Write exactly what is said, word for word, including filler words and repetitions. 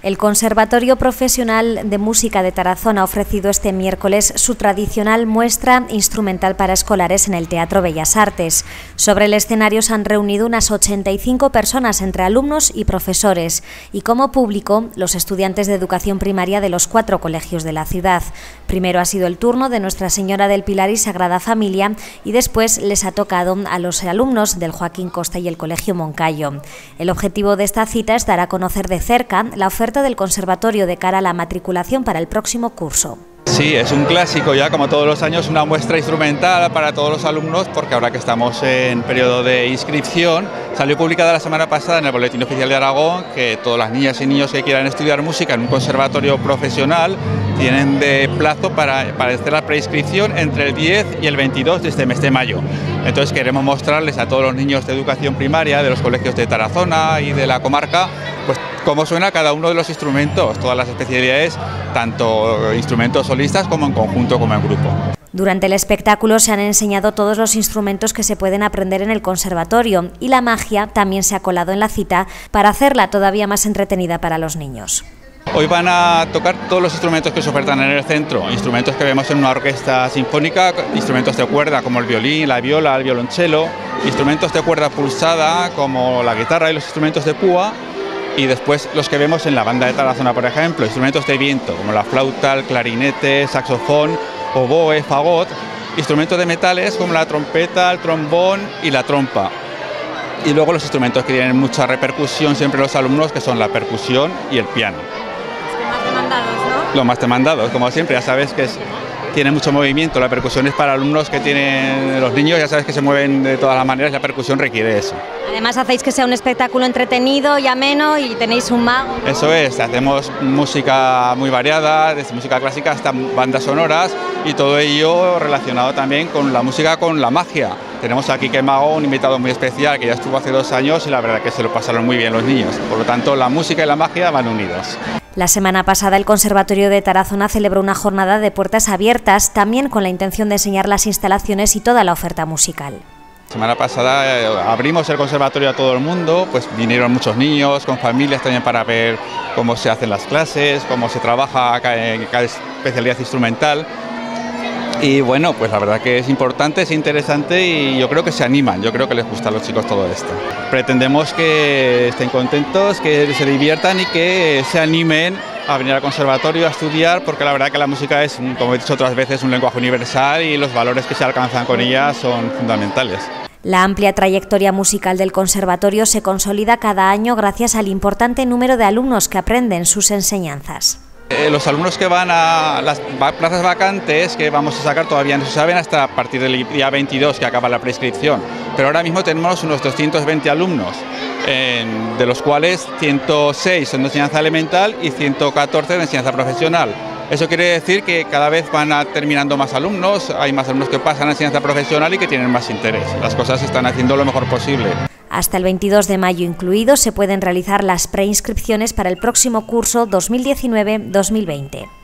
El Conservatorio Profesional de Música de Tarazona ha ofrecido este miércoles su tradicional muestra instrumental para escolares en el Teatro Bellas Artes. Sobre el escenario se han reunido unas ochenta y cinco personas entre alumnos y profesores y como público los estudiantes de educación primaria de los cuatro colegios de la ciudad. Primero ha sido el turno de Nuestra Señora del Pilar y Sagrada Familia y después les ha tocado a los alumnos del Joaquín Costa y el Colegio Moncayo. El objetivo de esta cita es dar a conocer de cerca la oferta del conservatorio de cara a la matriculación para el próximo curso. Sí, es un clásico ya, como todos los años, una muestra instrumental para todos los alumnos, porque ahora que estamos en periodo de inscripción, salió publicada la semana pasada en el Boletín Oficial de Aragón que todas las niñas y niños que quieran estudiar música en un conservatorio profesional tienen de plazo para, para hacer la preinscripción entre el diez y el veintidós de este mes de mayo. Entonces queremos mostrarles a todos los niños de educación primaria, de los colegios de Tarazona y de la comarca, pues cómo suena cada uno de los instrumentos, todas las especialidades, tanto instrumentos solistas como en conjunto como en grupo. Durante el espectáculo se han enseñado todos los instrumentos que se pueden aprender en el conservatorio y la magia también se ha colado en la cita para hacerla todavía más entretenida para los niños. Hoy van a tocar todos los instrumentos que se ofertan en el centro, instrumentos que vemos en una orquesta sinfónica, instrumentos de cuerda como el violín, la viola, el violonchelo, instrumentos de cuerda pulsada como la guitarra y los instrumentos de púa, y después los que vemos en la banda de Tarazona, por ejemplo, instrumentos de viento como la flauta, el clarinete, saxofón, oboe, fagot, instrumentos de metales como la trompeta, el trombón y la trompa. Y luego los instrumentos que tienen mucha repercusión siempre los alumnos, que son la percusión y el piano. Los más demandados, ¿no? Los más demandados, como siempre, ya sabes que es, tiene mucho movimiento, la percusión es para alumnos que tienen, los niños ya sabes que se mueven de todas las maneras, la percusión requiere eso. Además hacéis que sea un espectáculo entretenido y ameno y tenéis un mago, ¿no? Eso es, hacemos música muy variada, desde música clásica hasta bandas sonoras y todo ello relacionado también con la música, con la magia. Tenemos aquí que Mago, un invitado muy especial que ya estuvo hace dos años y la verdad que se lo pasaron muy bien los niños. Por lo tanto, la música y la magia van unidos. La semana pasada el Conservatorio de Tarazona celebró una jornada de puertas abiertas, también con la intención de enseñar las instalaciones y toda la oferta musical. La semana pasada eh, abrimos el conservatorio a todo el mundo, pues vinieron muchos niños con familias también para ver cómo se hacen las clases, cómo se trabaja en cada especialidad instrumental. Y bueno, pues la verdad que es importante, es interesante y yo creo que se animan, yo creo que les gusta a los chicos todo esto. Pretendemos que estén contentos, que se diviertan y que se animen a venir al conservatorio a estudiar, porque la verdad que la música es, como he dicho otras veces, un lenguaje universal y los valores que se alcanzan con ella son fundamentales. La amplia trayectoria musical del conservatorio se consolida cada año gracias al importante número de alumnos que aprenden sus enseñanzas. Eh, los alumnos que van a las plazas vacantes que vamos a sacar todavía no se saben hasta a partir del día veintidós que acaba la prescripción, pero ahora mismo tenemos unos doscientos veinte alumnos, eh, de los cuales ciento seis son de enseñanza elemental y ciento catorce de enseñanza profesional. Eso quiere decir que cada vez van a terminando más alumnos, hay más alumnos que pasan a enseñanza profesional y que tienen más interés. Las cosas se están haciendo lo mejor posible. Hasta el veintidós de mayo incluido se pueden realizar las preinscripciones para el próximo curso dos mil diecinueve dos mil veinte.